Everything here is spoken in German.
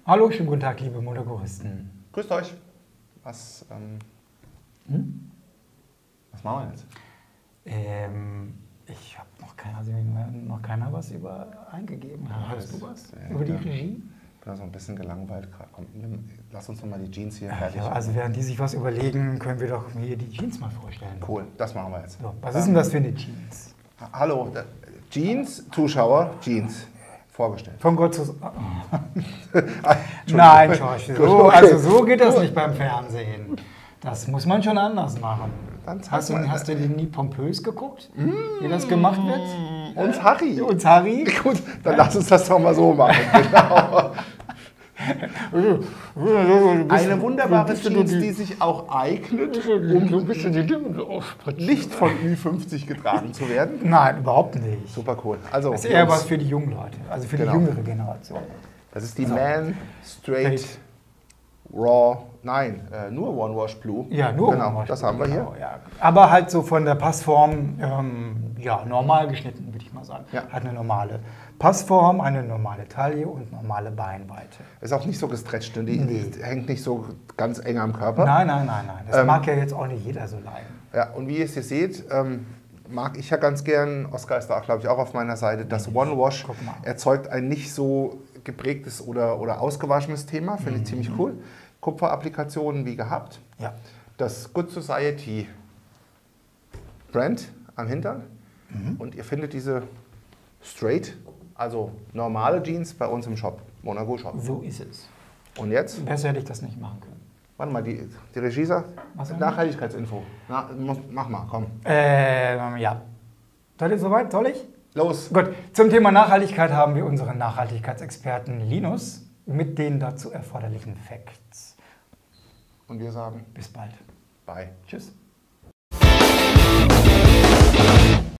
Hallo, schönen guten Tag, liebe Monokuristen. Grüßt euch. Was machen wir jetzt? Ich habe noch keiner, also mir noch keiner was eingegeben. Hast du was über die Regie? Ich bin so ein bisschen gelangweilt gerade. Komm, lass uns noch mal die Jeans hier fertig Ja, also während die sich was überlegen, können wir doch hier die Jeans mal vorstellen. Cool, das machen wir jetzt. So, was ist denn das für eine Jeans? Hallo, Jeans, Zuschauer, Jeans. Vorgestellt. Von Gott zu... Nein, George, so, also so geht das nicht beim Fernsehen. Das muss man schon anders machen. Hast du den nie pompös geguckt, wie das gemacht wird? Uns Harry. Uns Harry? Gut, dann lass uns das doch mal so machen. Genau. Eine wunderbare Jeans, die sich auch eignet, um nicht von Ü50 getragen zu werden. Nein, überhaupt nicht. Super cool. Also, das ist eher was für die jungen Leute, also für die jüngere Generation. Das ist die Man Straight Raw, nein, nur One Wash Blue. Ja, nur genau, One Wash das Blue, haben wir hier. Genau, ja. Aber halt so von der Passform, ja, normal geschnitten, würde ich mal sagen. Ja. Hat eine normale Passform, eine normale Taille und normale Beinweite. Ist auch nicht so gestretcht, ne? Die hängt nicht so ganz eng am Körper. Nein. Das mag ja jetzt auch nicht jeder so leiden. Ja, und wie ihr es hier seht, mag ich ja ganz gern, Oskar ist da, glaube ich, auch auf meiner Seite, das One Wash erzeugt ein nicht so geprägtes oder ausgewaschenes Thema, finde ich ziemlich cool. Kupferapplikationen wie gehabt. Ja. Das Good Society Brand am Hintern. Und ihr findet diese straight, also normale Jeans bei uns im Shop, Monaco Shop. So ist es. Und jetzt? Besser hätte ich das nicht machen können. Warte mal, die Regie sagt, Nachhaltigkeitsinfo. Mach mal, komm. Ja. Seid ihr soweit? Soll ich? Los. Gut, zum Thema Nachhaltigkeit haben wir unseren Nachhaltigkeitsexperten Linus mit den dazu erforderlichen Facts. Und wir sagen bis bald. Bye. Tschüss.